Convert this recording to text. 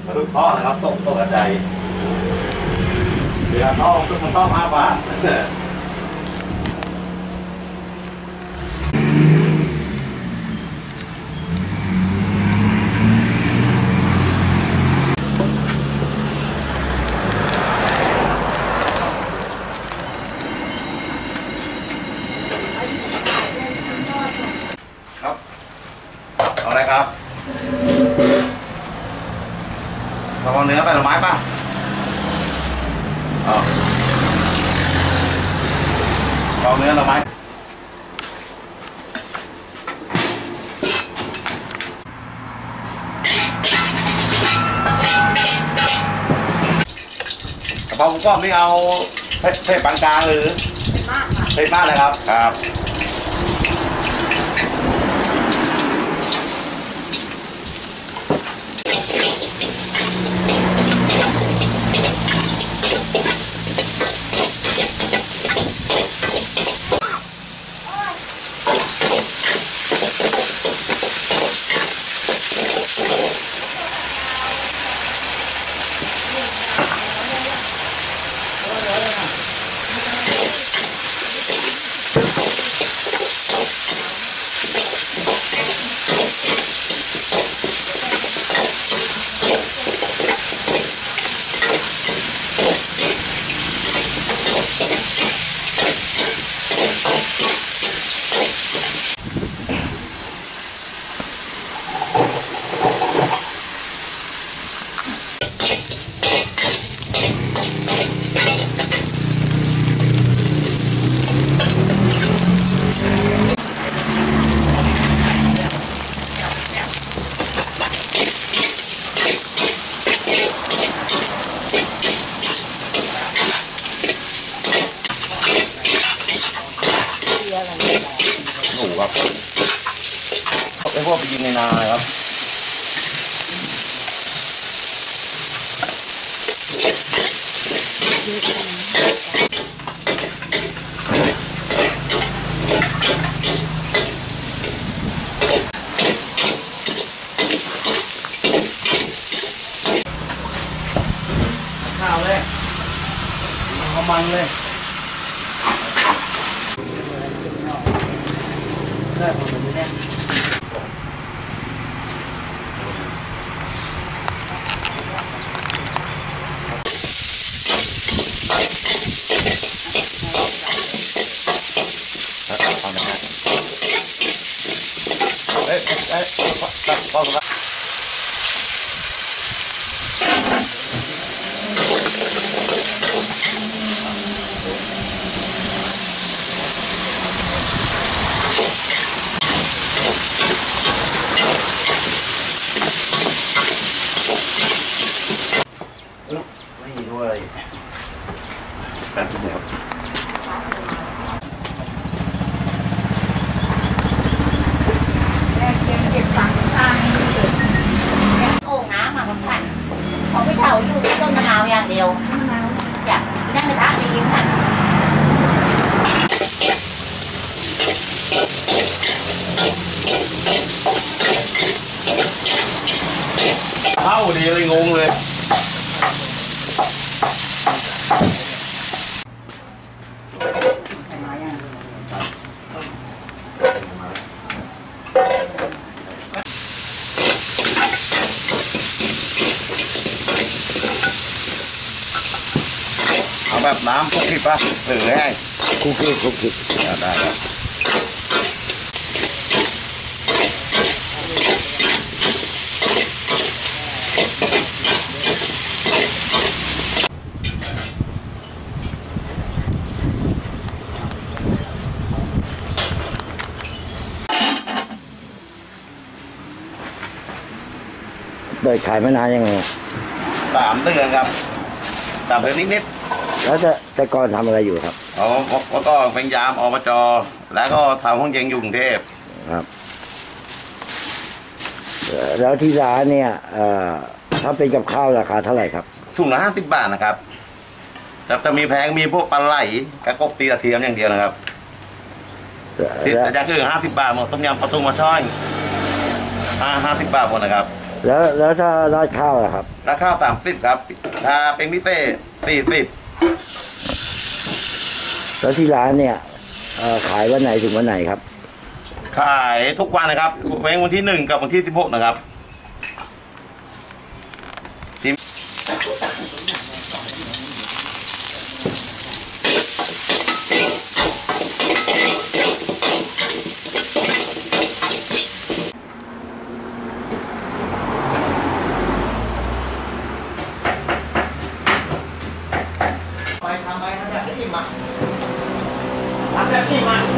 ลูกท่อนะครับตกกระจายเดี๋ยวท่อมันต้อง5 บาทครับเอาอะไรครับเราเอาเนื้อไปหรือไม้ป่ะเอาเนื้อหรือไม้กระเพราหมูกรอบนี่เอาเผ็ดปานกลางหรือเผ็ดมากเลยครับครับหนูครับไอ้พวกไปยิงในนาครับข้าวเลยเอามันเลยได้ผมไม่ได้พอครับไม่ด้วยแป๊บเดียวเก็บฝังข้างนี้เลยโอ่งน้ำมาของขันเขาไม่เท่าอยู่ต้นมะนาวอย่างเดียวอยากนั่งกระทะดีขันเข้าดีเลยงงเลยเอาแบบน้ำคลุกคลิปป่ะหรือไงคลุกคลิปได้ครับเปิดขายมานานยังไง 3 เดือนครับ3 เดือนนิดแล้วแต่ก่อนทำอะไรอยู่ครับแล้วก็เป็นยามอบจ.แล้วก็ทำห้องเย็นอยู่กรุงเทพครับแล้วที่ร้านเนี่ยถ้าเป็นกับข้าวราคาเท่าไหร่ครับถุงละ50 บาทนะครับจะมีแพงมีพวกปลาไหลกระกบตีกระเทียมอย่างเดียวนะครับแต่จะคือ50 บาทหมดต้มยำปลาทูมาช่อย50 บาทหมดนะครับแล้วถ้าราดข้าวล่ะครับราคา30ครับถ้าเป็นพิเศษ40 แล้วที่ร้านเนี่ยขายวันไหนถึงวันไหนครับขายทุกวันนะครับเว้นวันที่1กับวันที่16นะครับทำแบบนี้มา